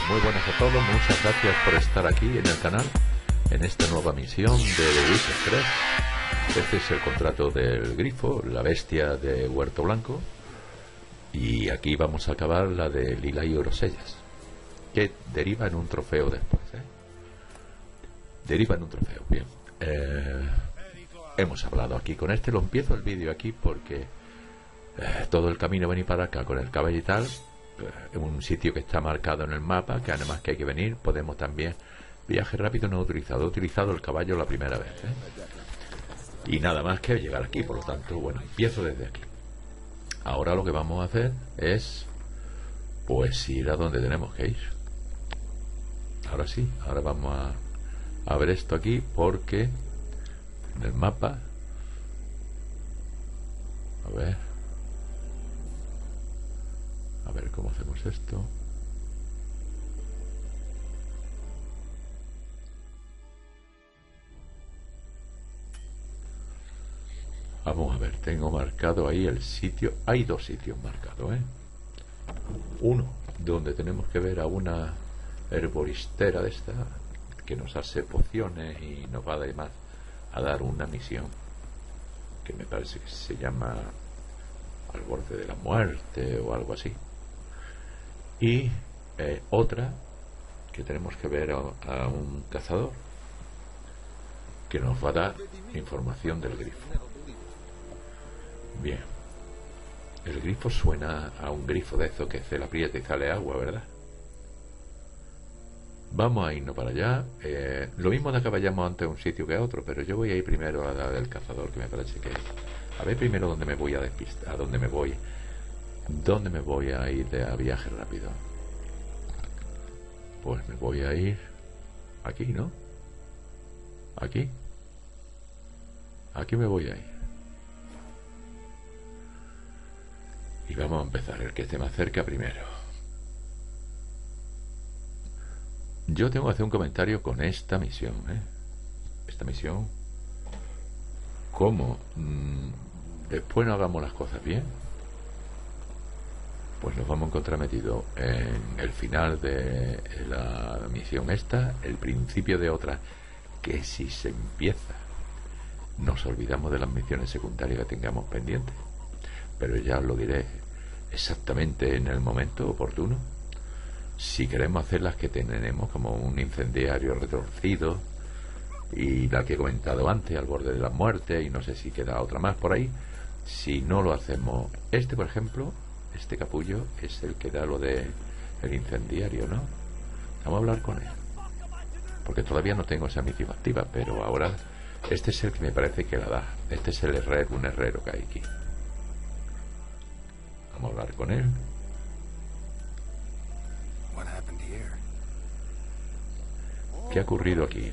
Muy buenas a todos, muchas gracias por estar aquí en el canal, en esta nueva misión de The Witcher 3. Este es el contrato del grifo, la bestia de Huerto Blanco. Y aquí vamos a acabar la de Lila y Orosellas, que deriva en un trofeo después, Deriva en un trofeo, bien. Hemos hablado aquí, con este lo empiezo el vídeo aquí porque todo el camino venir para acá con el caballo y tal, en un sitio que está marcado en el mapa, que además que hay que venir, podemos también. Viaje rápido no he utilizado el caballo la primera vez, y nada más que llegar aquí, por lo tanto, bueno, empiezo desde aquí. Ahora lo que vamos a hacer es pues ir a donde tenemos que ir. Ahora sí, ahora vamos a ver esto aquí, porque en el mapa, a ver cómo hacemos esto. Vamos a ver, tengo marcado ahí el sitio. Hay dos sitios marcados, uno donde tenemos que ver a una herboristera de esta que nos hace pociones y nos va además a dar una misión que me parece que se llama Al borde de la muerte o algo así. Y otra que tenemos que ver a un cazador que nos va a dar información del grifo. Bien, el grifo suena a un grifo de eso que se la aprieta y sale agua, ¿verdad? Vamos a irnos para allá. Lo mismo de que vayamos antes a un sitio que a otro, pero yo voy a ir primero a la del cazador, que me parece que es. A ver primero dónde me voy a despistar, a dónde me voy a ir a viaje rápido. Pues me voy a ir aquí, ¿no? Aquí me voy a ir. Y vamos a empezar, el que esté más cerca primero. Yo tengo que hacer un comentario con esta misión, Esta misión, como después no hagamos las cosas bien, pues nos vamos a encontrar metidos en el final de la misión esta, el principio de otra, que si se empieza nos olvidamos de las misiones secundarias que tengamos pendientes. Pero ya os lo diré exactamente en el momento oportuno. Si queremos hacer las que tenemos, como un incendiario retorcido y la que he comentado antes, Al borde de la muerte, y no sé si queda otra más por ahí. Si no lo hacemos, por ejemplo, este capullo es el que da lo de el incendiario, ¿no? Vamos a hablar con él, porque todavía no tengo esa misión activa, pero ahora este es el que me parece que la da. Este es el herrero, un herrero que hay aquí. Vamos a hablar con él. ¿Qué ha ocurrido aquí?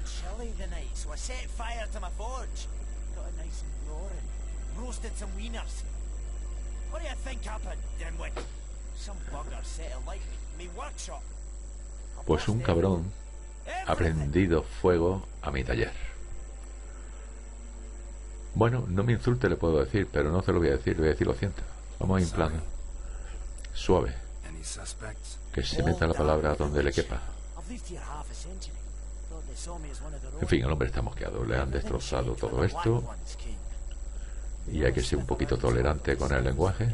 Pues un cabrón ha prendido fuego a mi taller. Bueno, no me insulte, le puedo decir, pero no se lo voy a decir, le voy a decir lo siento. Vamos a ir en plan suave, que se meta la palabra donde le quepa. En fin, el hombre está mosqueado, le han destrozado todo esto y hay que ser un poquito tolerante con el lenguaje.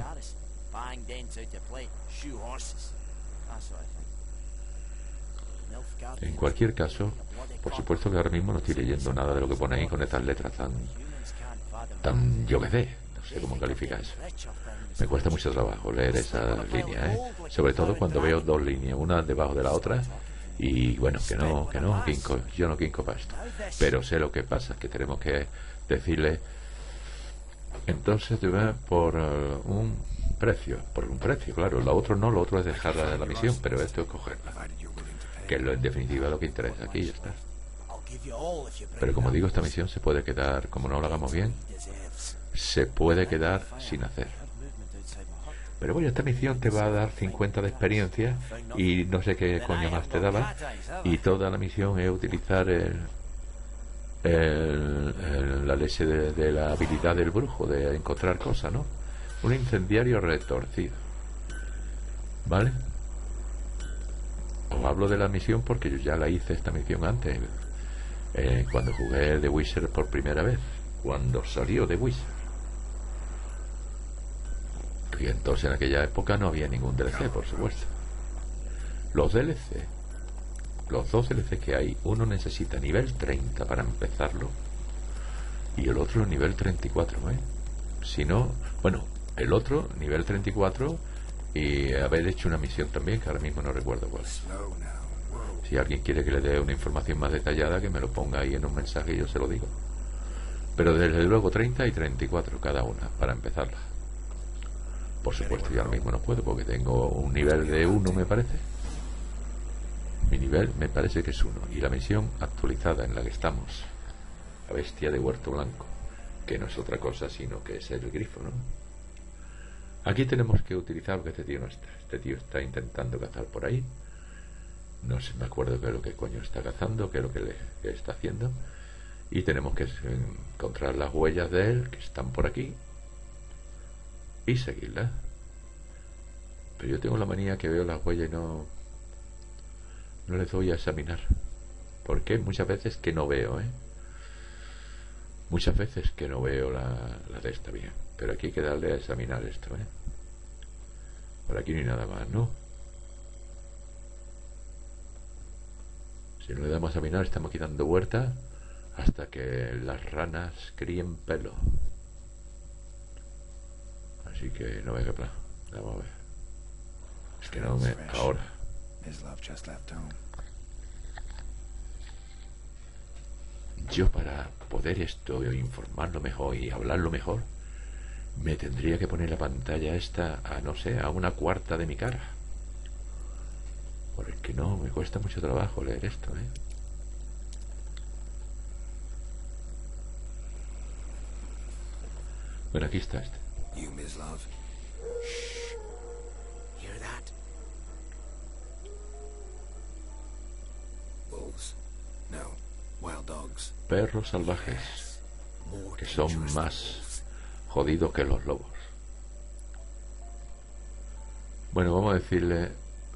En cualquier caso, por supuesto que ahora mismo no estoy leyendo nada de lo que pone ahí con estas letras tan yo qué sé, no sé cómo calificar eso. Me cuesta mucho trabajo leer esa línea, sobre todo cuando veo dos líneas, una debajo de la otra, y bueno, yo no quinco para esto. Pero sé lo que pasa, que tenemos que decirle, entonces te va por un precio, claro, lo otro no, lo otro es dejar la misión, pero esto es cogerla, que es en definitiva lo que interesa aquí, ya está. Pero como digo, esta misión se puede quedar, como no la hagamos bien, se puede quedar sin hacer. Pero bueno, esta misión te va a dar 50 de experiencia y no sé qué coño más te daba, y toda la misión es utilizar la leche de la habilidad del brujo de encontrar cosas, ¿no? Un incendiario retorcido, ¿vale? os hablo de la misión porque yo ya la hice esta misión antes, cuando jugué The Witcher por primera vez, cuando salió The Witcher. Y entonces en aquella época no había ningún DLC, por supuesto. Los DLC, los dos DLC que hay, uno necesita nivel 30 para empezarlo y el otro nivel 34, si no, bueno, el otro nivel 34 y haber hecho una misión también que ahora mismo no recuerdo cuál es. Si alguien quiere que le dé una información más detallada, que me lo ponga ahí en un mensaje y yo se lo digo. Pero desde luego 30 y 34 cada una para empezarla. Por supuesto yo ahora mismo no puedo porque tengo un nivel de 1, me parece. Mi nivel me parece que es 1. Y la misión actualizada en la que estamos, la bestia de Huerto Blanco, que no es otra cosa sino que es el grifo, ¿no? Aquí tenemos que utilizar, porque este tío no está. Este tío está intentando cazar por ahí. No sé, me acuerdo qué es lo que coño está cazando, qué es lo que que está haciendo. Y tenemos que encontrar las huellas de él, que están por aquí, y seguirlas. Pero yo tengo la manía que veo las huellas y no les doy a examinar. ¿Por qué? Muchas veces que no veo, muchas veces que no veo la de esta bien. Pero aquí hay que darle a examinar esto, Por aquí no hay nada más, ¿no? Si no le damos a examinar, estamos aquí dando vueltas hasta que las ranas críen pelo. Así que no venga plan. Vamos a ver. Es que no me... Ahora. Yo para poder esto informarlo mejor y hablarlo mejor, me tendría que poner la pantalla esta a, no sé, a 1/4 de mi cara. Porque no, me cuesta mucho trabajo leer esto, Bueno, aquí está este. Perros salvajes que son más jodidos que los lobos. Bueno, vamos a decirle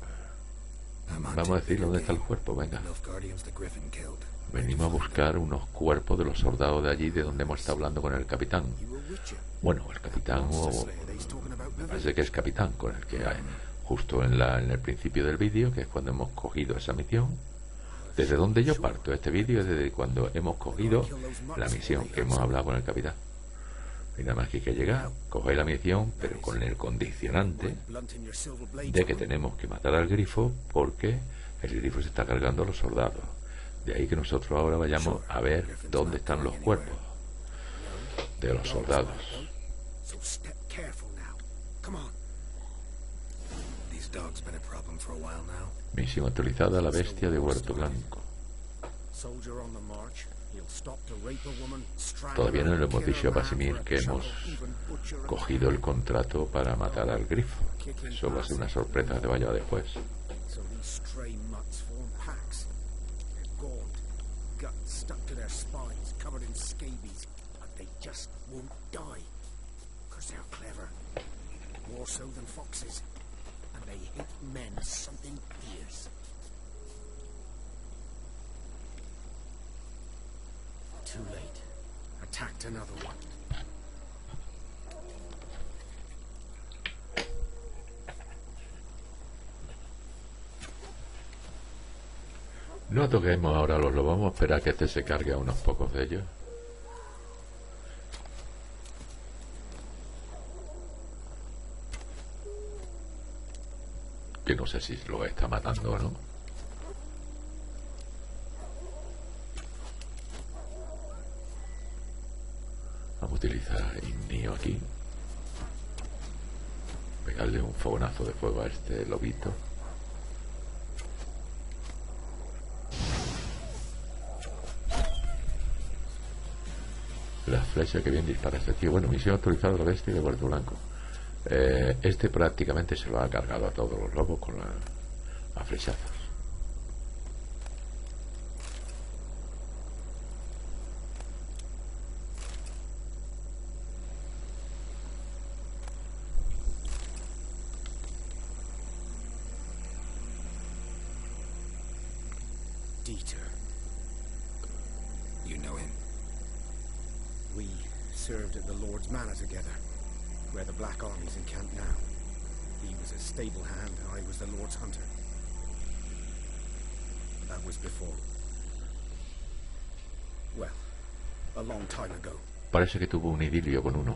dónde está el cuerpo. Venga, venimos a buscar unos cuerpos de los soldados de allí, de donde hemos estado hablando con el capitán. Bueno, el capitán, me parece que es capitán, con el que hay, justo en el principio del vídeo, que es cuando hemos cogido esa misión. Desde donde yo parto este vídeo es desde cuando hemos cogido la misión, que hemos hablado con el capitán. Y nada más que hay que llegar, coger la misión, pero con el condicionante de que tenemos que matar al grifo, porque el grifo se está cargando a los soldados. De ahí que nosotros ahora vayamos a ver dónde están los cuerpos de los soldados. Misión actualizada: la bestia de Huerto Blanco. Todavía no le hemos dicho a Basimir que hemos cogido el contrato para matar al grifo. Eso va a ser una sorpresa que vaya después. Too late. Attacked another one. No toquemos ahora los lobos, vamos a esperar a que este se cargue a unos pocos de ellos. Que no sé si lo está matando o no. Vamos a utilizar Ignio aquí. Pegarle un fogonazo de fuego a este lobito. La flecha que bien dispara este tío. Bueno, misión actualizada: la bestia de Huerto Blanco. Este prácticamente se lo ha cargado a todos los lobos con a flechazos. Dieter. You know him? We served at the Lord's Manor together, where the Black Army's encamped now. He was a stable hand, and I was the Lord's hunter. That was before. Well, a long time ago. Parece que tuvo un idilio con uno.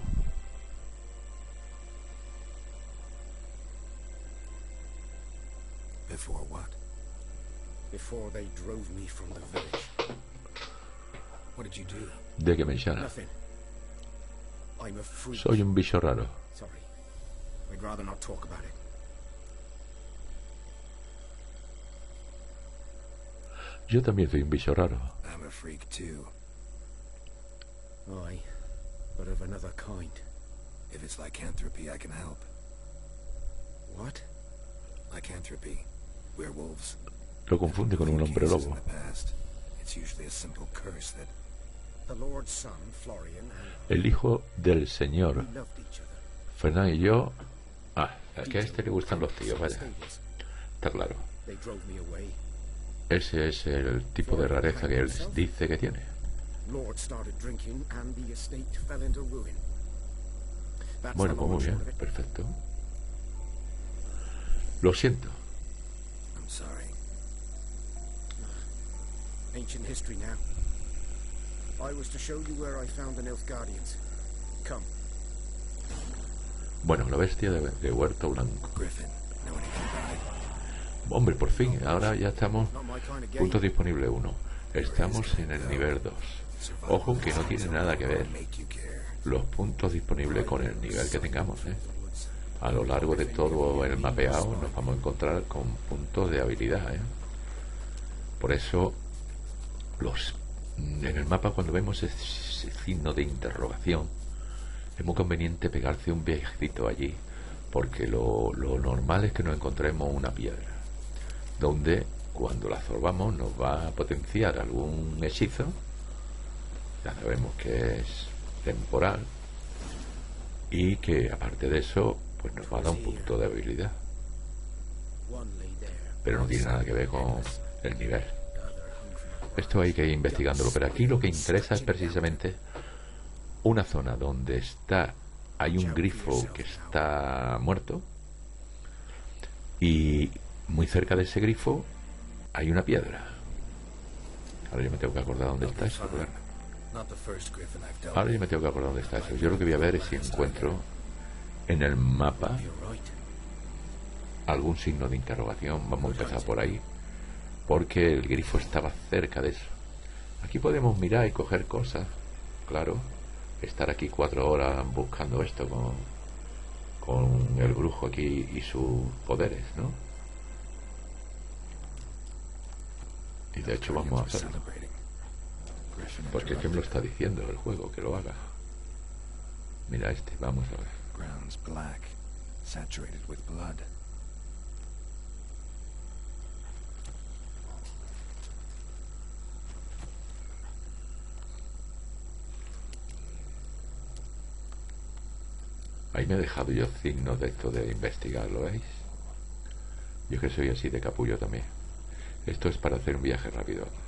Before what? Before they drove me from the village. What did you do? ¿De qué menciona? Nothing. I'm a freak. Soy un bicho raro. Sorry. I'd rather not talk about it. Yo también soy un bicho raro. I'm a freak too. Aye, but of another kind. If it's lycanthropy, I can help. What? Lycanthropy. Werewolves. Lo confunde con un hombre Cases in lobo. the past. It's usually a simple curse that The Lord's son, Florian, and El hijo del señor. we loved each other. Fernán y yo... Ah, es que a este le gustan los tíos, vaya. Stables. Está claro. They drove me away. Ese es el tipo de rareza que él dice que tiene. Lord started drinking and the estate fell into ruin. That's Bueno, the pues long muy and bien, short of it. perfecto. Lo siento. I'm sorry. Ancient history now. I was to show you where I found the Nilfgaardians. Come. Bueno, la bestia de Huerto Blanco. Griffin, know anything about it? Hombre, por fin, ahora ya estamos... Not my kind of game. Punto disponible 1. Estamos en el nivel 2. Ojo que no tiene nada que ver Make you care. los puntos disponibles con el nivel que tengamos, ¿eh? A lo largo de todo el mapeado nos vamos a encontrar con puntos de habilidad, ¿eh? Por eso en el mapa, cuando vemos ese signo de interrogación, es muy conveniente pegarse un viajecito allí, porque lo normal es que nos encontremos una piedra donde cuando la absorbamos nos va a potenciar algún hechizo. Ya sabemos que es temporal y que aparte de eso pues nos va a dar un punto de habilidad, One lay there. pero no tiene nada que ver con el nivel. The other hung from a Esto hay que ir investigándolo, pero aquí lo que interesa es precisamente una zona donde hay un grifo que está muerto y muy cerca de ese grifo hay una piedra. Ahora yo me tengo que acordar dónde está eso, claro. Not the first Griffin I've dealt Ahora with. yo me tengo que acordar dónde está eso. Yo lo que voy a ver es si encuentro en el mapa You're right. algún signo de interrogación. Vamos a empezar por ahí, porque el grifo estaba cerca de eso. Aquí podemos mirar y coger cosas, claro. Estar aquí 4 horas buscando esto con el brujo aquí y sus poderes, ¿no? Y de hecho vamos a hacerlo, Celebrating. Griffin porque es que me lo está diciendo el juego que lo haga. Mira este, vamos a ver. Ground's black, saturated with blood. Ahí me he dejado yo signos de esto de investigar, ¿lo veis? Yo que soy así de capullo también. Esto es para hacer un viaje rápido aquí.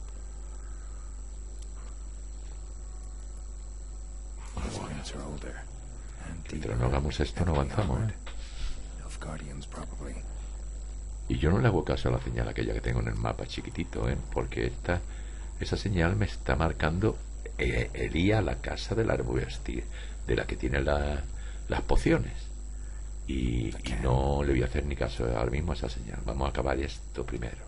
These units are older. And Mientras no hagamos esto no avanzamos, ¿eh? Nilfgaardians probably. Y yo no le hago caso a la señal aquella que tengo en el mapa chiquitito, ¿eh? Porque esa señal me está marcando Elía, la casa del árbol de la que tiene las pociones. Y no le voy a hacer ni caso ahora mismo a esa señal. Vamos a acabar esto primero.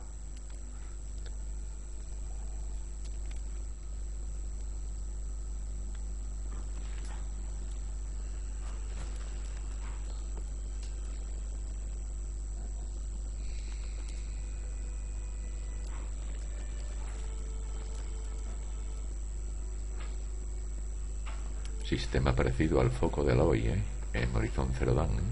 Sistema parecido al foco de Aloy, ¿eh? En Horizon Zero Dawn, ¿eh?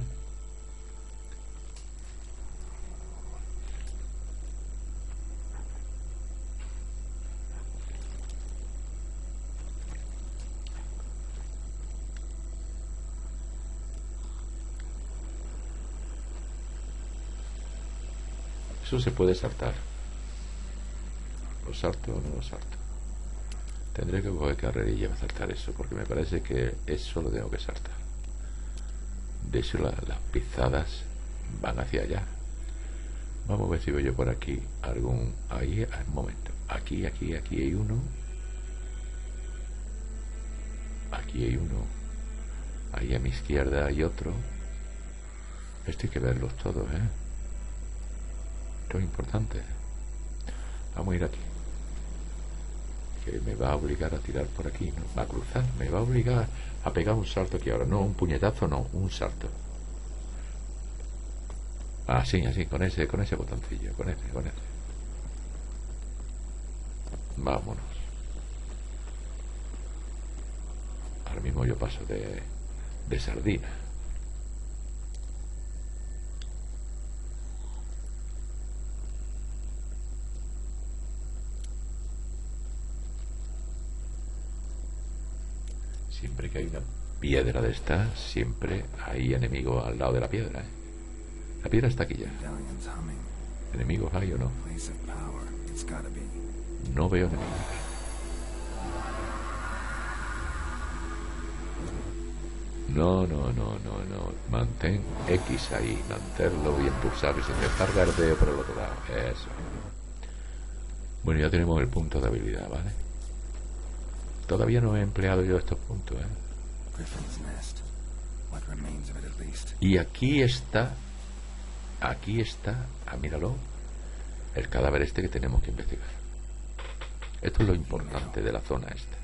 Eso se puede saltar. salto o no lo salto? Tendré que coger carrerilla para saltar eso, porque me parece que eso lo tengo que saltar. De hecho, las pisadas van hacia allá. Vamos a ver si veo yo por aquí algún... Ahí, un momento. Aquí hay uno. Aquí hay uno. Ahí a mi izquierda hay otro. Esto hay que verlos todos, ¿eh? Esto es importante. Vamos a ir aquí. Que me va a obligar a tirar por aquí, ¿no? Va a cruzar, me va a obligar a pegar un salto aquí ahora. No, un puñetazo, no, un salto. Así, con ese botoncillo, con ese. Vámonos. Ahora mismo yo paso de sardina. Siempre que hay una piedra de estas, siempre hay enemigos al lado de la piedra, ¿eh? La piedra está aquí ya. ¿Enemigos hay o no? No veo enemigos. No. Mantén X ahí. Mantenerlo bien pulsado y sin dejar gardeo por el otro lado. Eso. Bueno, ya tenemos el punto de habilidad, ¿vale? Todavía no he empleado yo estos puntos, ¿eh? Y aquí está, míralo, el cadáver este que tenemos que investigar. Esto es lo importante de la zona esta.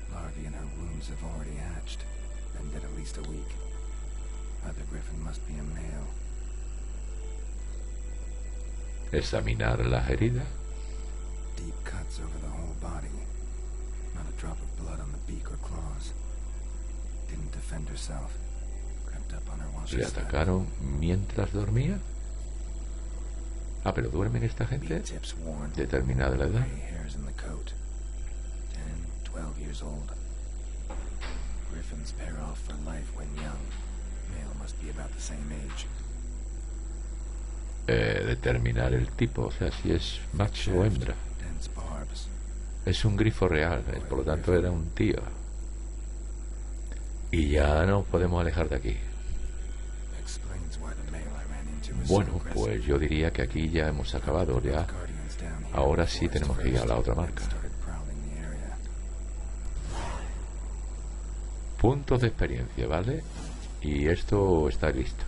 Examinar las heridas. ¿Le atacaron mientras dormía? Ah, pero ¿duermen esta gente? Determinada la edad. Determinar el tipo, o sea, si es macho o hembra. Es un grifo real, por lo tanto era un tío. Y ya nos podemos alejar de aquí. Bueno, pues yo diría que aquí ya hemos acabado. Ya. Ahora sí tenemos que ir a la otra marca. Puntos de experiencia, ¿vale? Y esto está listo.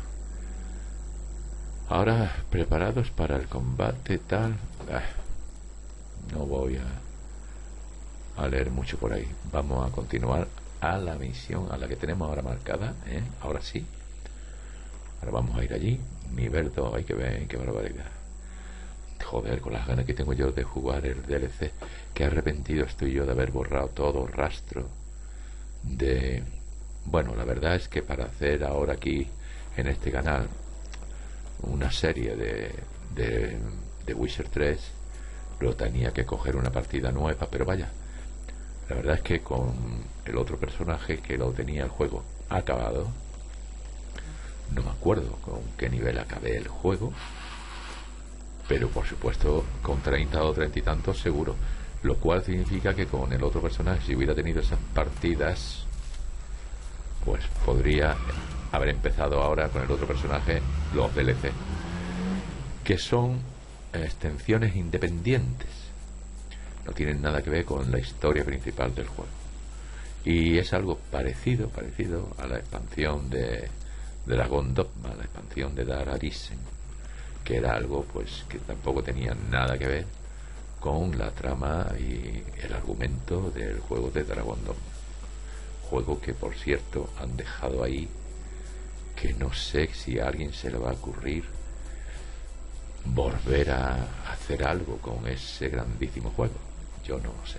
Ahora, preparados para el combate tal... no voy a leer mucho por ahí. Vamos a continuar a la misión a la que tenemos ahora marcada, ¿eh? Ahora sí. Ahora vamos a ir allí. Nivel 2, hay que ver qué barbaridad. Joder, con las ganas que tengo yo de jugar el DLC. Qué arrepentido estoy yo de haber borrado todo rastro de... Bueno, la verdad es que para hacer ahora aquí en este canal una serie de Witcher 3 lo tenía que coger una partida nueva, pero vaya, la verdad es que con el otro personaje que lo tenía el juego acabado, no me acuerdo con qué nivel acabé el juego, pero por supuesto con 30 o 30 y tantos seguro, lo cual significa que con el otro personaje, si hubiera tenido esas partidas, pues podría haber empezado ahora con el otro personaje los DLC, que son extensiones independientes, no tienen nada que ver con la historia principal del juego, y es algo parecido a la expansión de Dragon Dogma, la expansión de Dara Arisen, que era algo pues que tampoco tenía nada que ver con la trama y el argumento del juego de Dragon Dogma, juego que por cierto han dejado ahí, que no sé si a alguien se le va a ocurrir volver a hacer algo con ese grandísimo juego. Yo no lo sé,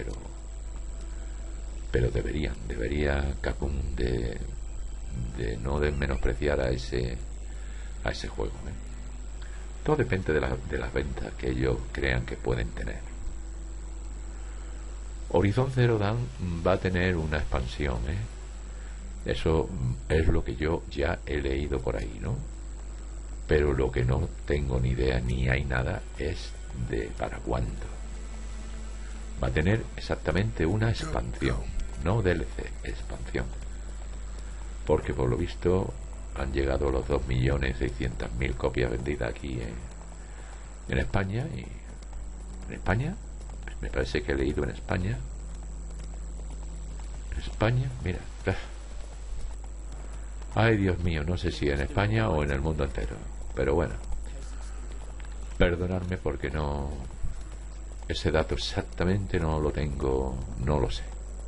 pero debería Capcom de no menospreciar a ese juego, ¿eh? Todo depende de las ventas que ellos crean que pueden tener. Horizon Zero Dawn va a tener una expansión, ¿eh? Eso es lo que yo ya he leído por ahí, ¿no? Pero lo que no tengo ni idea ni hay nada es de para cuándo. Va a tener exactamente una expansión, no DLC, expansión. Porque por lo visto han llegado los 2.600.000 copias vendidas aquí en España. Y en España, me parece que he leído en España. España, mira. Ay, Dios mío, no sé si en España o en el mundo entero. Pero bueno, perdonadme porque no... Ese dato exactamente no lo tengo, no lo sé.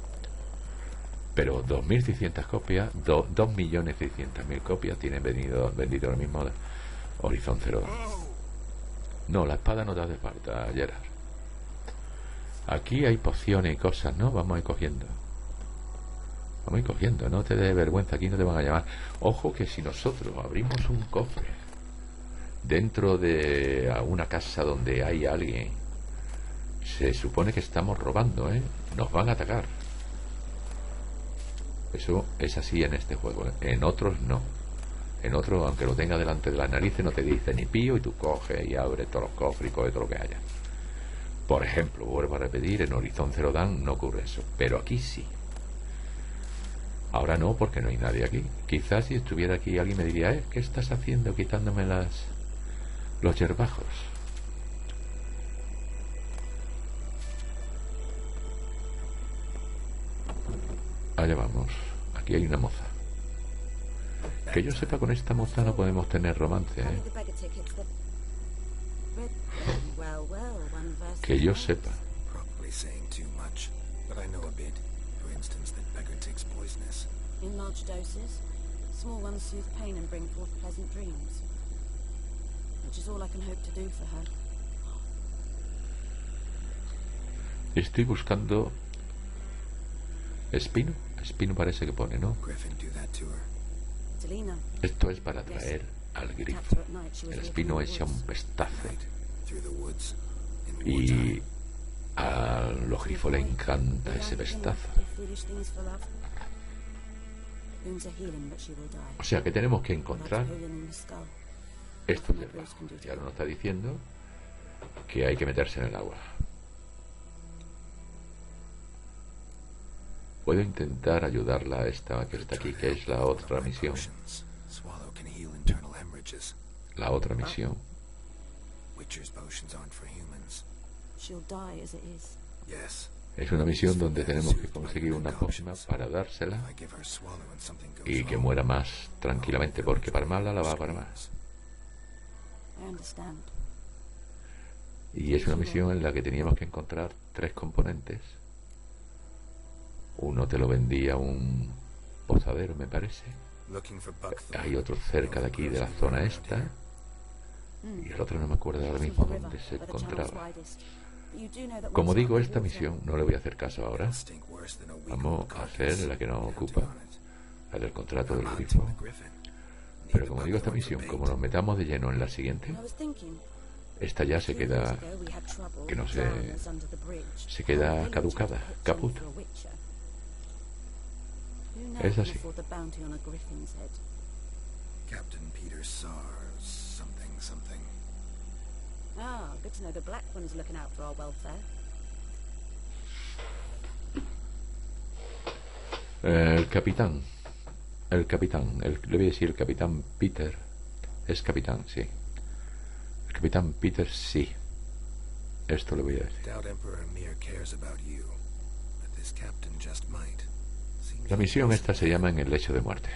Pero 2.600 copias, 2.600.000 copias tienen vendido ahora mismo Horizon Zero Dawn. No, la espada no te hace falta, Gerard. Aquí hay pociones y cosas, ¿no? Vamos a ir cogiendo. Vamos a ir cogiendo, no te dé vergüenza, aquí no te van a llamar. Ojo que si nosotros abrimos un cofre dentro de una casa donde hay alguien, se supone que estamos robando, ¿eh? Nos van a atacar. Eso es así en este juego, ¿eh? En otros no. En otros, aunque lo tenga delante de las narices, no te dice ni pío y tú coges y abres todos los cofres y coges todo lo que haya. Por ejemplo, vuelvo a repetir, en Horizon Zero Dawn no ocurre eso, pero aquí sí. Ahora no, porque no hay nadie aquí. Quizás si estuviera aquí alguien me diría, ¿qué estás haciendo quitándome los yerbajos? Allá vamos. Aquí hay una moza. Que yo sepa, con esta moza no podemos tener romance, ¿eh? Que yo sepa. Estoy buscando... ¿Espino? Espino parece que pone, ¿no? Esto es para atraer al grifo. El espino echa un pestazo. Y a los grifos le encanta ese pestazo. O sea que tenemos que encontrar estos yerbajos. Y ahora nos está diciendo que hay que meterse en el agua. Puedo intentar ayudarla a esta que está aquí, que es la otra misión. La otra misión. Es una misión donde tenemos que conseguir una pócima para dársela y que muera más tranquilamente, porque palmarla la va a palmar. Y es una misión en la que teníamos que encontrar 3 componentes. Uno te lo vendía un posadero, me parece. Hay otro cerca de aquí, de la zona esta. Y el otro no me acuerdo ahora mismo dónde se encontraba. Como digo, esta misión no le voy a hacer caso ahora. Vamos a hacer la que nos ocupa, la del contrato del grifo. Pero como digo, esta misión, como nos metamos de lleno en la siguiente, esta ya se queda, que no sé, se queda caducada, caput. Es así. Captain Peter Sars, something. Ah, good to know the Black One's looking out for our welfare. El capitán, le voy a decir el capitán Peter. Es capitán, sí. El capitán Peter, sí. Esto le voy a decir. La misión esta se llama En el lecho de muerte.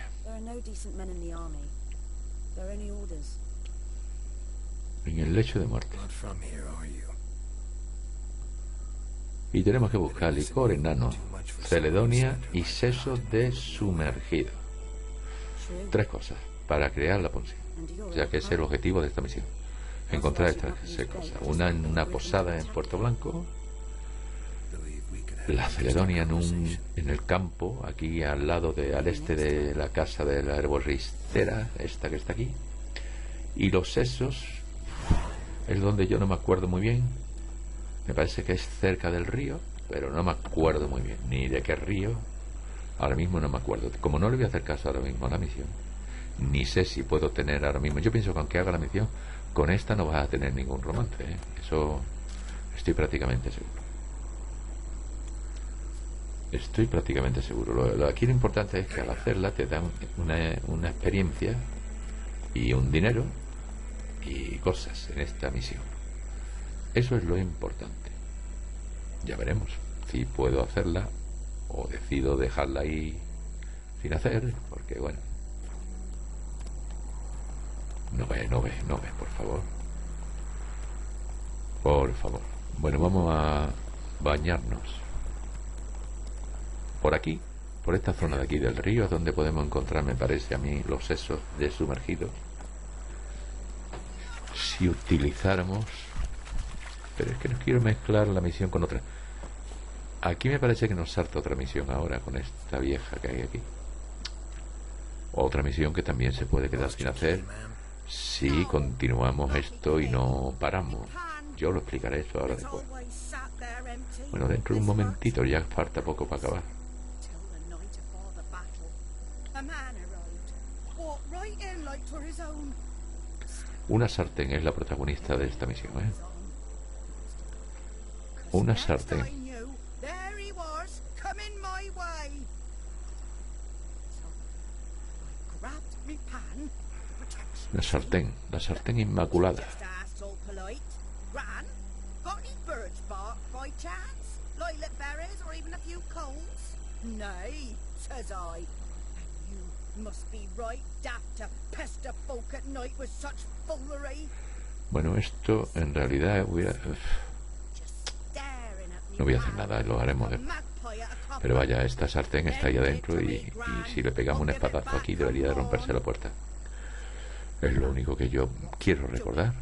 En el lecho de muerte. Y tenemos que buscar licor enano, celedonia y seso de sumergido. 3 cosas para crear la poción, ya que es el objetivo de esta misión. Encontrar estas 6 cosas. Una en una posada en Puerto Blanco, la celedonia en el campo, aquí al este de la casa de la herboristera, esta que está aquí. Y los sesos es donde yo no me acuerdo muy bien. Me parece que es cerca del río, pero no me acuerdo muy bien ni de qué río. Ahora mismo no me acuerdo. Como no le voy a hacer caso ahora mismo a la misión, ni sé si puedo tener ahora mismo. Yo pienso que aunque haga la misión, con esta no vas a tener ningún romance, ¿eh? Eso estoy prácticamente seguro. Estoy prácticamente seguro. Aquí lo importante es que al hacerla te dan una experiencia y un dinero y cosas en esta misión. Eso es lo importante. Ya veremos si puedo hacerla o decido dejarla ahí sin hacer, porque bueno. No ve, por favor. Por favor. Bueno, vamos a bañarnos. Por aquí, por esta zona de aquí del río, es donde podemos encontrar, me parece a mí, los sesos de sumergidos. Si utilizáramos... Pero es que no quiero mezclar la misión con otra. Aquí me parece que nos salta otra misión ahora con esta vieja que hay aquí. Otra misión que también se puede quedar sin hacer si continuamos esto y no paramos. Yo lo explicaré eso ahora después. Bueno, dentro de un momentito, ya falta poco para acabar. Una sartén es la protagonista de esta misión, ¿eh? Una sartén. La sartén inmaculada. Bueno, esto en realidad hubiera... No voy a hacer nada, lo haremos después. Pero vaya, esta sartén está ahí adentro y si le pegamos un espadazo aquí debería de romperse la puerta. Es lo único que yo quiero recordar.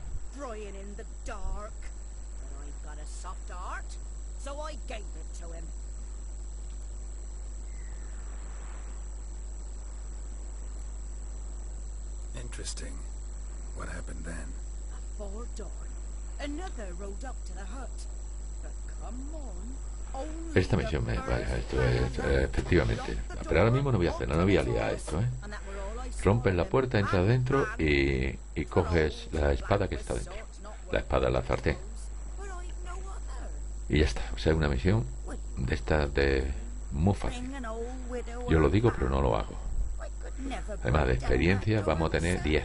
Interesting. What happened then? Before dawn, another rode up to the hut. But come on, only Esta misión me... Vaya, esto es... efectivamente. Pero ahora mismo no voy a hacerla, no voy a liar esto, ¿eh? Rompes la puerta, entras dentro y coges la espada que está dentro. La espada de la sartén. Y ya está. O sea, una misión de estas de... muy fácil. Yo lo digo, pero no lo hago. Además de experiencia, vamos a tener 10.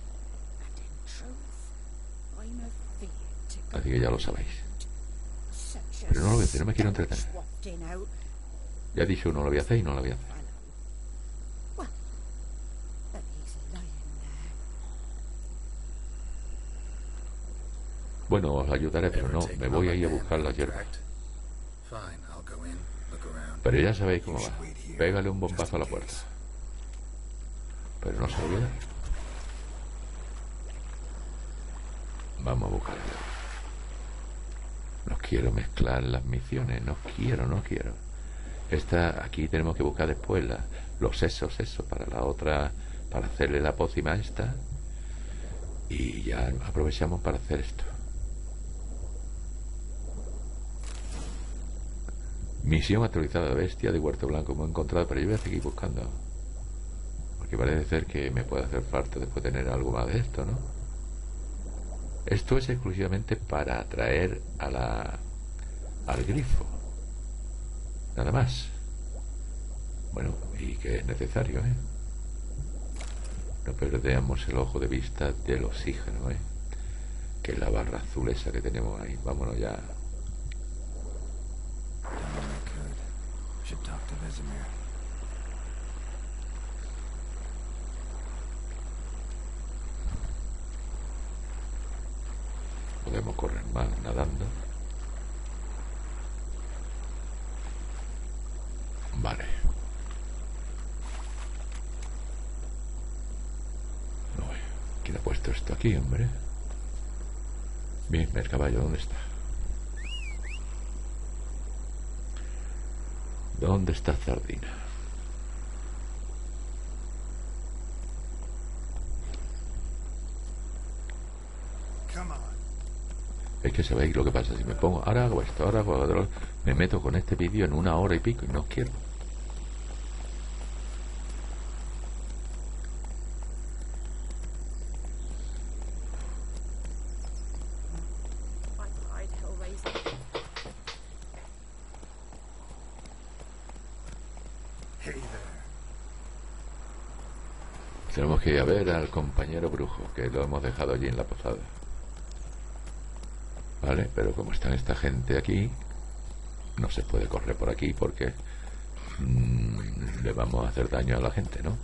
Así que ya lo sabéis. Pero no lo voy a hacer, no me quiero entretener. Ya he dicho, no lo voy a hacer y no lo voy a hacer. Bueno, os ayudaré, pero no, me voy a ir a buscar la hierba. Pero ya sabéis cómo va. Pégale un bombazo a la puerta. Pero no se olvida. Vamos a buscarla. No quiero mezclar las misiones. No quiero. Aquí tenemos que buscar después los sesos, para la otra, para hacerle la pócima esta. Y ya aprovechamos para hacer esto. Misión actualizada de bestia de Huerto Blanco. Hemos encontrado, pero yo voy a seguir buscando. Porque parece ser que me puede hacer falta después tener algo más de esto, ¿no? Esto es exclusivamente para atraer al grifo. Nada más. Bueno, y que es necesario, ¿eh? No perdamos el ojo de vista del oxígeno, ¿eh? Que es la barra azul esa que tenemos ahí. Vámonos ya. Podemos correr más nadando. Vale. No, ¿quién ha puesto esto aquí, hombre? Bien, el caballo, ¿dónde está? ¿Dónde está Sardina? Es que sabéis lo que pasa. Si me pongo, ahora hago esto, ahora hago otro, me meto con este vídeo en 1 hora y pico y no quiero. Tenemos que ir a ver al compañero brujo, que lo hemos dejado allí en la posada. Vale, pero como está esta gente aquí, no se puede correr por aquí porque le vamos a hacer daño a la gente, ¿no?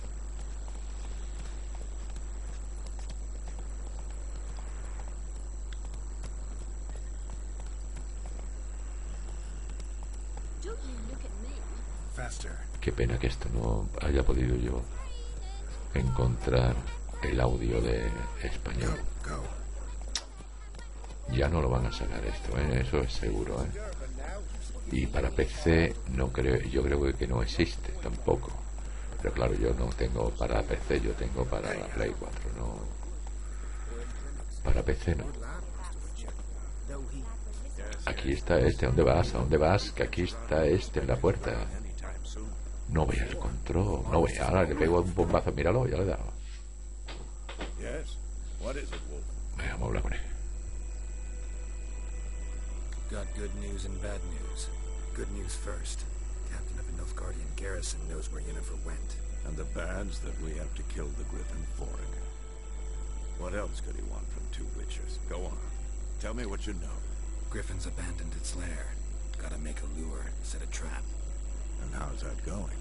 Qué pena que esto no haya podido yo encontrar el audio de español. Ya no lo van a sacar esto, ¿eh? Eso es seguro, ¿eh? Y para PC no creo, yo creo que no existe tampoco. Pero claro, yo no tengo para PC, yo tengo para la Play 4, no. Para PC no. Aquí está este, ¿dónde vas? ¿A dónde vas? Que aquí está este en la puerta. No vea el control, no vea, ahora le pego un bombazo, míralo, ya le he dado. Venga, vamos a hablar con él. Got good news and bad news. Good news first. Captain of the Nilfgaardian garrison knows where Yennefer went. And the bad's that we have to kill the Griffin Forg. What else could he want from two witchers? Go on. Tell me what you know. Griffin's abandoned its lair. Gotta make a lure, set a trap. And how's that going?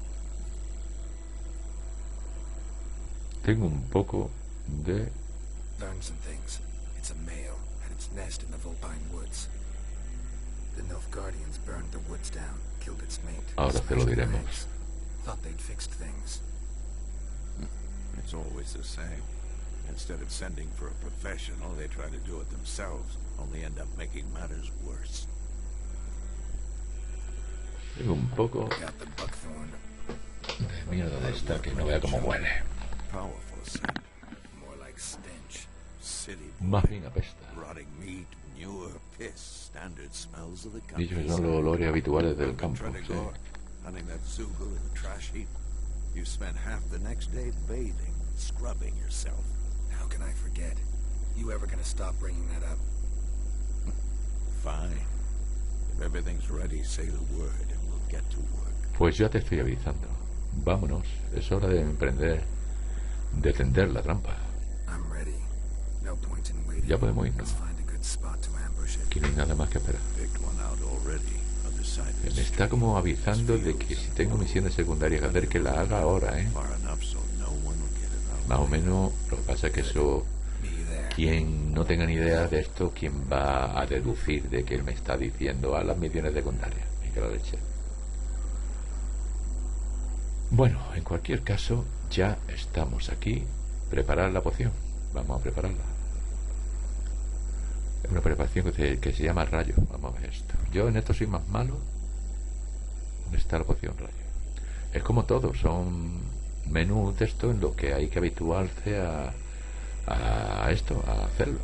Tengo un poco de... Learned some things. It's a male, had its nest in the Vulpine Woods. The Nilfgaardians burned the woods down, killed its mate. Ahora te lo diremos. Eggs. Thought they'd fixed things. It's always the same. Instead of sending for a professional, they try to do it themselves, only end up making matters worse. Tengo un poco Got the buckthorn. de mierda de esta que no vea cómo huele. Powerful scent. More like stench. City Más bien apesta. rotting meat, manure, piss, standard smells of the Dicho que country. son los olores habituales del Welcome, campo, sí. Trenigor. Hunting that Zoogle in the trash heap. You spent half the next day bathing, scrubbing yourself. How can I forget? You ever gonna stop bringing that up? Fine. If everything's ready, say the word and we'll get to work. Pues ya te estoy avisando. Vámonos. Es hora de emprender, de tender la trampa. I'm ready. No point in waiting. Ya podemos irnos. Let's find a good spot to ambush it. Aquí no hay nada más que esperar. Picked one out already. Other side of Me the está como avisando de que si tengo misiones secundarias que hacer, que la haga ahora, ¿eh? far enough so no one will get it out. Más o menos, lo que pasa es que eso, Me there. quien no tenga ni idea de esto, quien va a deducir de que él me está diciendo a las misiones secundarias. Y que la leche. Bueno, en cualquier caso, ya estamos aquí. Preparar la poción. Vamos a prepararla. Es una preparación que se llama rayo. Vamos a ver esto. Yo en esto soy más malo. ¿Dónde está la poción rayo? Es como todo, son menús de esto en los que hay que habituarse a esto, a hacerlos.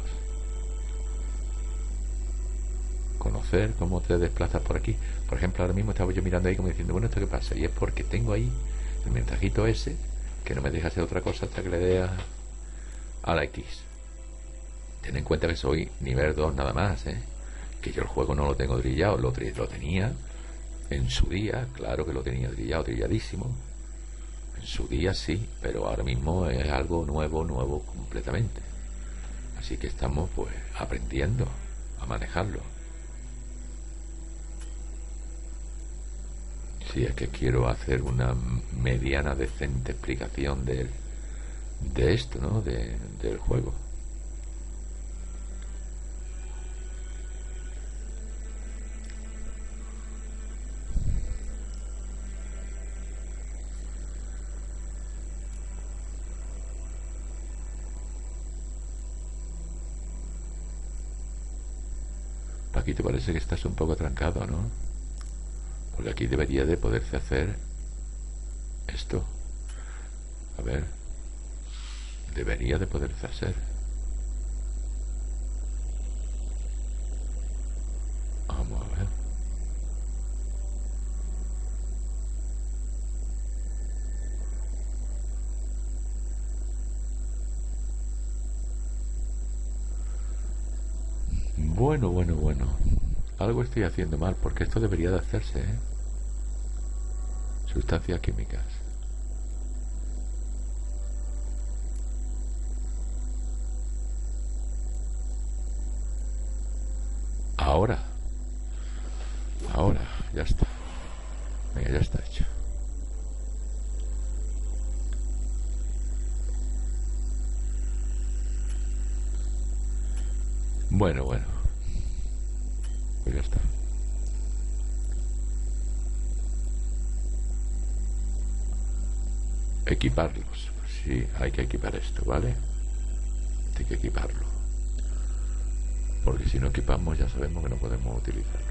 Conocer cómo te desplazas por aquí. Por ejemplo, ahora mismo estaba yo mirando ahí como diciendo, bueno, ¿esto qué pasa? Y es porque tengo ahí el mensajito ese que no me deja hacer otra cosa hasta que le dé a la X. Ten en cuenta que soy nivel 2 nada más, ¿eh? Que yo el juego no lo tengo drillado, lo tenía en su día, claro que lo tenía drillado, drilladísimo. En su día sí, pero ahora mismo es algo nuevo completamente. Así que estamos pues aprendiendo a manejarlo. Si es que quiero hacer una mediana decente explicación de esto, ¿no? Del juego. Paquito, parece que estás un poco trancado, ¿no? Porque aquí debería de poderse hacer esto. A ver. Debería de poderse hacer. Vamos a ver. Bueno. Algo estoy haciendo mal, porque esto debería de hacerse, ¿eh? Sustancias químicas. Ahora, ya está. Venga, ya está hecho. Bueno. Pues ya está. Equiparlos. Pues sí, hay que equipar esto, ¿vale? Hay que equiparlo. Porque si no equipamos ya sabemos que no podemos utilizarlo.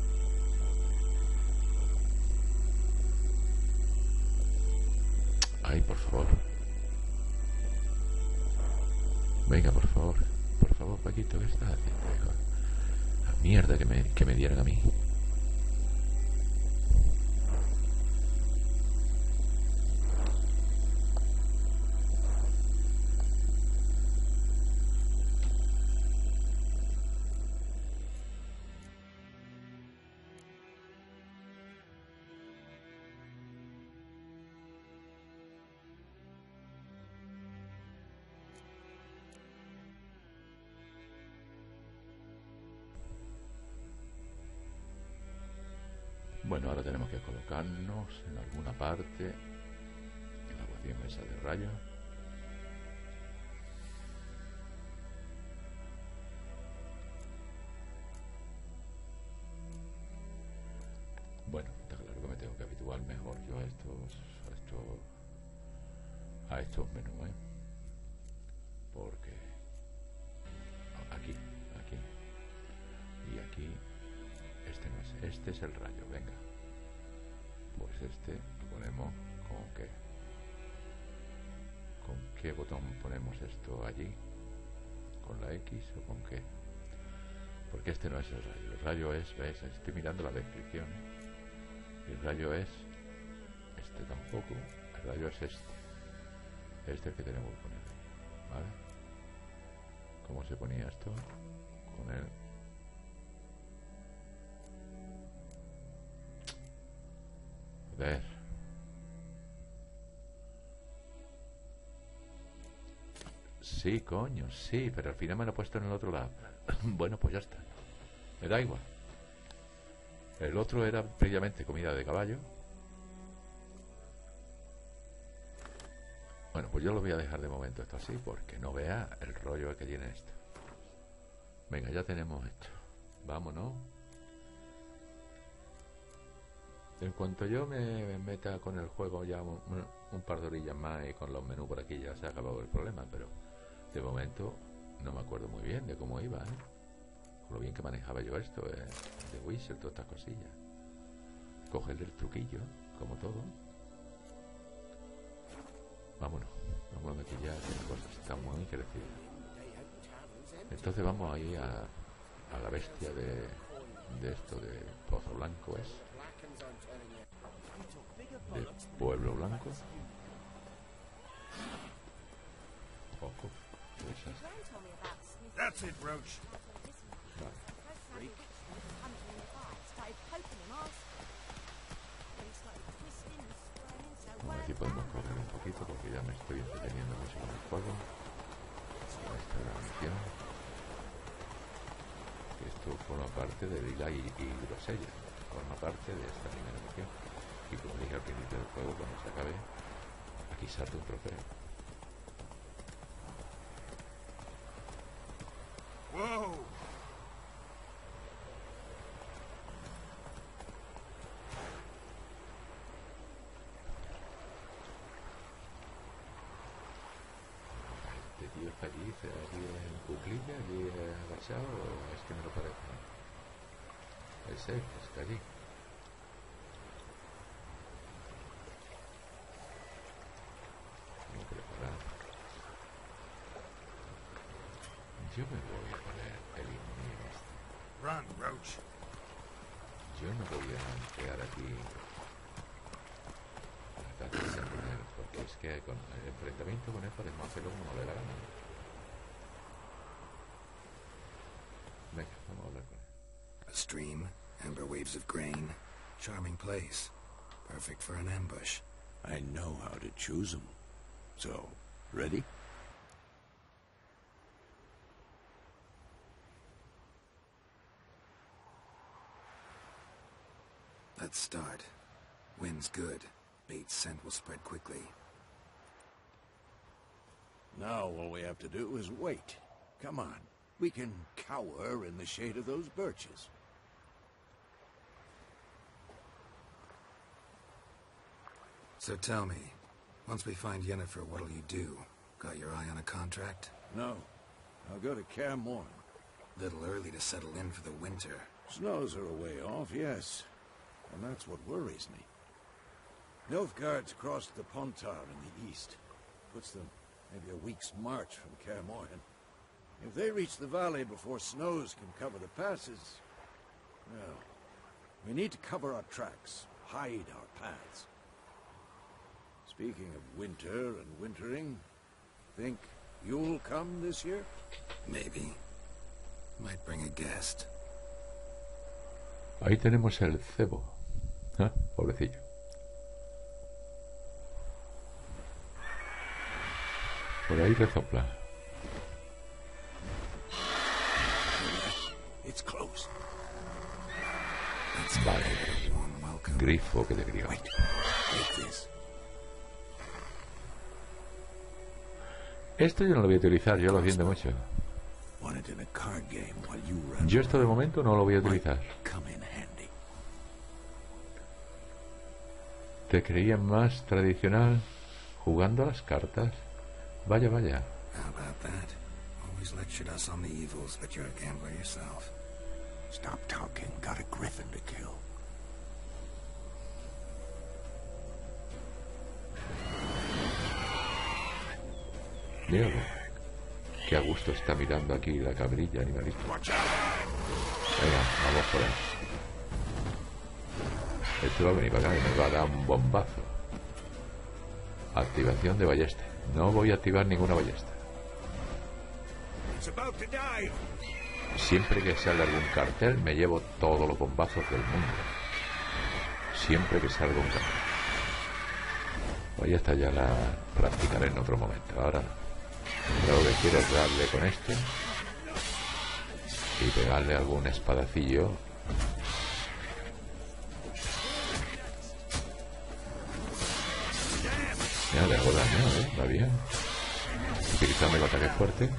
Ay, por favor. Venga, por favor. Por favor, Paquito, ¿qué estás haciendo, hijo? La mierda que me dieran a mí. Bueno, ahora tenemos que colocarnos en alguna parte en la ecuación esa de rayos. Bueno, está claro que me tengo que habituar mejor yo a estos menús, ¿eh? Porque aquí y aquí este no es, este es el rayo, venga. Pues este lo ponemos ¿con qué botón ponemos esto allí? ¿Con la X o con qué? Porque este no es el rayo es, ¿ves? Estoy mirando la descripción, ¿eh? El rayo es este tampoco, el rayo es este el que tenemos que poner ahí, ¿vale? ¿Cómo se ponía esto? Con el joder. Sí, coño, sí, pero al final me lo he puesto en el otro lado. Bueno, pues ya está. Me da igual. El otro era previamente comida de caballo. Bueno, pues yo lo voy a dejar de momento esto así, porque no vea el rollo que tiene esto. Venga, ya tenemos esto. Vámonos. En cuanto yo me meta con el juego ya un par de orillas más y con los menús por aquí ya se ha acabado el problema, pero de momento no me acuerdo muy bien de cómo iba, ¿eh? Con lo bien que manejaba yo esto, de Wizard, todas estas cosillas. Cogerle el truquillo, como todo. Vámonos aquí ya, que la cosa está muy crecida. Entonces vamos ahí a la bestia de esto de Pozo Blanco, es de Pueblo Blanco. Poco. That's it, Roach. A ver si podemos correr un poquito porque ya me estoy entreteniendo mucho con el juego, con esta grabación. Esto forma parte de Lila y Grosella, forma parte de esta primera misión. Y como dije al principio del juego, cuando se acabe, aquí salta un trofeo. Whoa! Este tío está allí en cuclilla, allí agachado, o es que me lo parece. Es él, está allí. Tengo que preparar. Yo me voy a poner el himno este. Run, Roach. Yo no voy a crear aquí ataques a poner, porque es que con el enfrentamiento con él podemos hacerlo como le da la gana. Venga, vamos a hablar con él. A stream, amber waves of grain, charming place, perfect for an ambush. I know how to choose them. So, ready? Let's start. Wind's good. Bait's scent will spread quickly. Now all we have to do is wait. Come on. We can cower in the shade of those birches. So tell me, once we find Yennefer, what'll you do? Got your eye on a contract? No. I'll go to Kaer Morhen. Little early to settle in for the winter. Snows are a way off, yes. And that's what worries me. Nilfgaard's crossed the Pontar in the east. Puts them maybe a week's march from Kaer Morhen. If they reach the valley before snows can cover the passes, well, we need to cover our tracks, hide our paths. Speaking of winter and wintering, think you'll come this year? Maybe. Might bring a guest. Ahí tenemos el cebo. ¿Ah? Pobrecillo. Por ahí resopla. It's close. Vale. Grifo que de griego. Esto yo no lo voy a utilizar, yo lo siento mucho. Yo esto de momento no lo voy a utilizar. ¿Te creían más tradicional jugando a las cartas? Vaya, vaya. How about that? Always lectured us on the evils, but you're a gambler yourself. Stop talking. Got a griffin to kill. Míralo. Qué a gusto está mirando aquí la cabrilla animalista. Venga, vamos por ahí. Este va a venir para acá y me va a dar un bombazo. Activación de ballesta. No voy a activar ninguna ballesta. Siempre que salga algún cartel me llevo todos los bombazos del mundo. Siempre que salga un cartel. Ballesta ya la practicaré en otro momento. Ahora lo que quiero es darle con este y pegarle algún espadacillo. Ya le hago daño, va bien. Utilizando el ataque fuerte.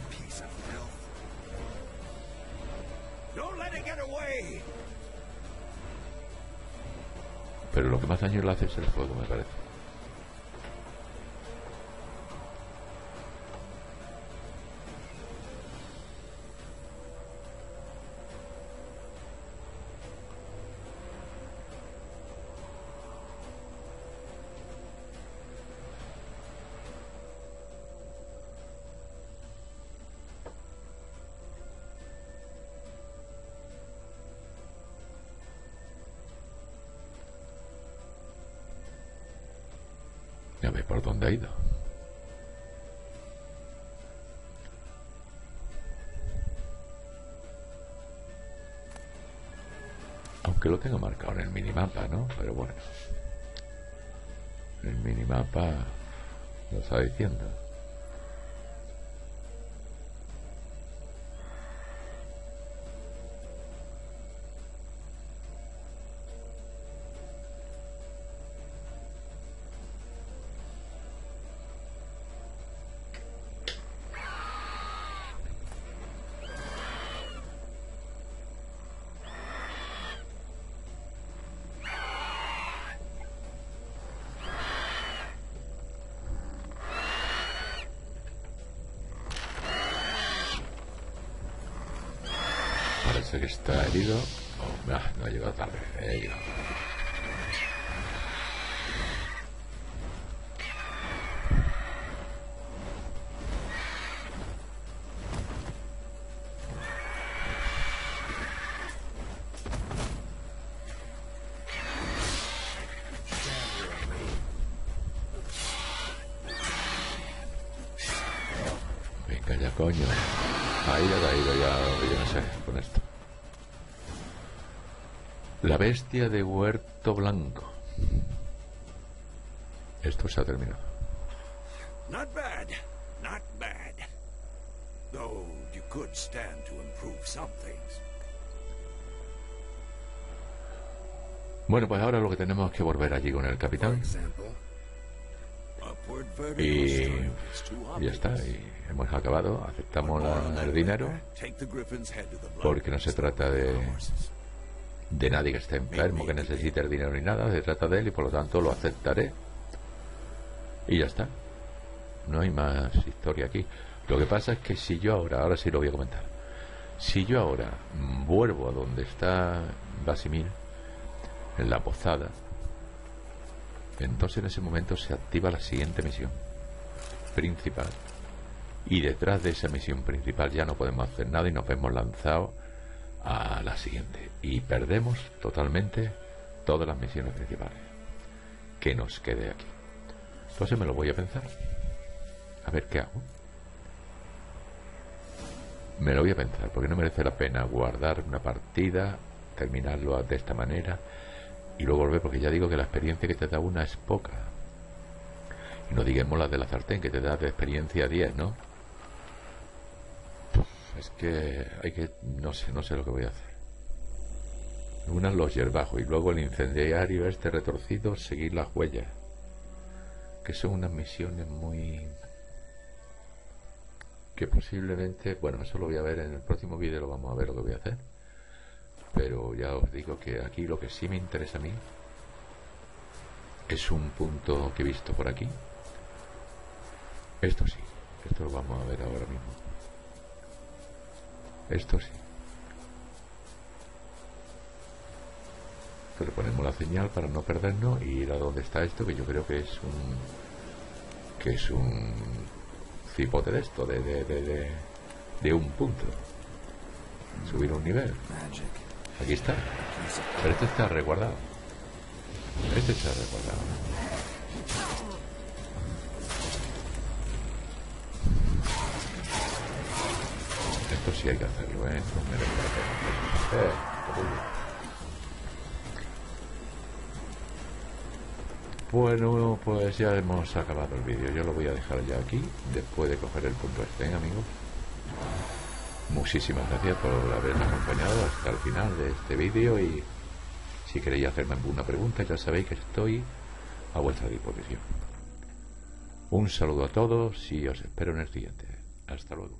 Pero lo que más daño le hace es el fuego, me parece. Ya ve por dónde ha ido. Aunque lo tengo marcado en el minimapa, ¿no? Pero bueno. El minimapa lo está diciendo. Parece que está herido. Oh, no ha llegado tarde. Venga ya, coño. Ahí ha caído ya, yo no sé, con esto. La bestia de Huerto Blanco. Esto se ha terminado. Not bad, not bad. Though you could stand to improve some things. Bueno, pues ahora lo que tenemos es que volver allí con el capitán. Y ya está, y hemos acabado. Aceptamos el dinero, porque no se trata de nadie que esté enfermo, que necesite el dinero ni nada. Se trata de él y por lo tanto lo aceptaré. Y ya está. No hay más historia aquí. Lo que pasa es que si yo ahora sí lo voy a comentar, si yo ahora vuelvo a donde está Basimir, en la posada, entonces en ese momento se activa la siguiente misión principal, y detrás de esa misión principal ya no podemos hacer nada y nos vemos lanzados a la siguiente y perdemos totalmente todas las misiones principales. Que nos quede aquí. Entonces me lo voy a pensar, a ver qué hago. Me lo voy a pensar, porque no merece la pena guardar una partida, terminarlo de esta manera y luego volver, porque ya digo que la experiencia que te da una es poca. Y no digamos la de la sartén, que te da de experiencia 10, ¿no? Es que hay que... no sé lo que voy a hacer. Una los hierbajos y luego el incendiario este retorcido, seguir las huellas. Que son unas misiones muy... que posiblemente... bueno, eso lo voy a ver en el próximo vídeo, lo vamos a ver lo que voy a hacer. Pero ya os digo que aquí lo que sí me interesa a mí es un punto que he visto por aquí. Esto sí, esto lo vamos a ver ahora mismo. Esto sí. Pero ponemos la señal para no perdernos y ir a donde está esto, que yo creo que es un cipote de esto, de un punto. Subir un nivel. Aquí está. Pero este está resguardado. Este está resguardado. Esto sí hay que hacerlo, ¿eh? No merece la pena. Bueno, pues ya hemos acabado el vídeo. Yo lo voy a dejar ya aquí, después de coger el punto este, amigos. Muchísimas gracias por haberme acompañado hasta el final de este vídeo, y si queréis hacerme alguna pregunta ya sabéis que estoy a vuestra disposición. Un saludo a todos y os espero en el siguiente. Hasta luego.